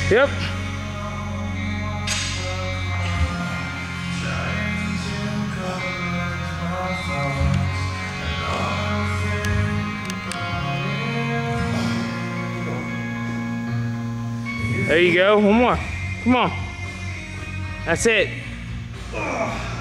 Yep. There you go. One more. Come on. That's it.